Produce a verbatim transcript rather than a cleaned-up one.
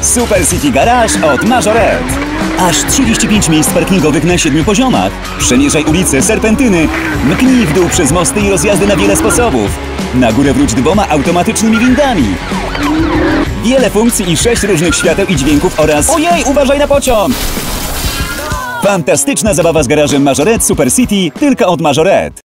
Super City Garage od Majorette. Aż trzydzieści pięć miejsc parkingowych na siedmiu poziomach. Przemierzaj ulice, serpentyny. Mknij w dół przez mosty i rozjazdy na wiele sposobów. Na górę wróć dwoma automatycznymi windami. Wiele funkcji i sześć różnych świateł i dźwięków oraz... Ojej, uważaj na pociąg! Fantastyczna zabawa z garażem Majorette Super City tylko od Majorette.